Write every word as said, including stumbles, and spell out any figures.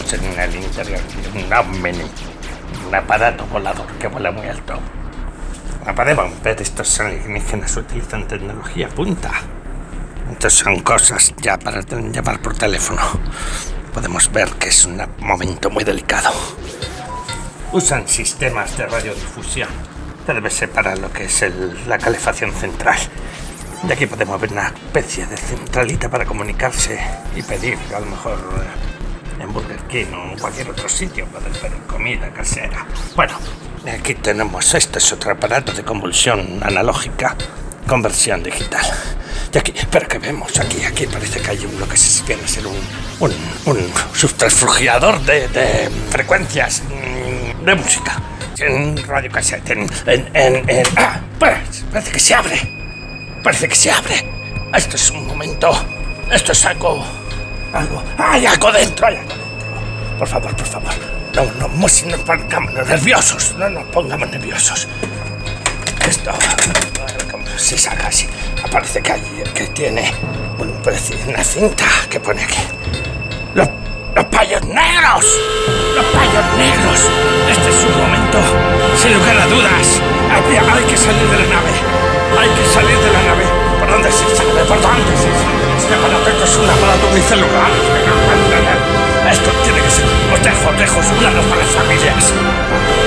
estamos en el interior de un Omni, un aparato volador que vuela muy alto. Podemos ver, estos alienígenas utilizan tecnología punta. Estas son cosas ya para llamar por teléfono. Podemos ver que es un momento muy delicado. Usan sistemas de radiodifusión. Debe ser para lo que es el, la calefacción central. Y aquí podemos ver una especie de centralita para comunicarse y pedir, a lo mejor en Burger King o en cualquier otro sitio, poder pedir comida casera. Bueno, aquí tenemos, este es otro aparato de convulsión analógica, conversión digital. Y aquí, pero que vemos aquí, aquí parece que hay uno que se viene a ser un, un, un subtransfugiador de, de frecuencias de música. En radio cassette, en, en, en, en ah, pues, parece que se abre, parece que se abre. Esto es un momento, esto es algo, algo, hay algo dentro, hay algo dentro. Por favor, por favor, no, no, no nos pongamos nerviosos, no nos pongamos nerviosos. Esto, se saca así, parece que, hay, que tiene un, una cinta que pone aquí. Los, los payos negros, los payos negros. Este es un momento, sin lugar a dudas. Hay, hay que salir de la nave, hay que salir de la nave. ¿Por dónde se sale? ¿Por dónde se sale? Este aparato es un aparato unicelular. Esto tiene que ser. Os dejo, os dejo, para las familias.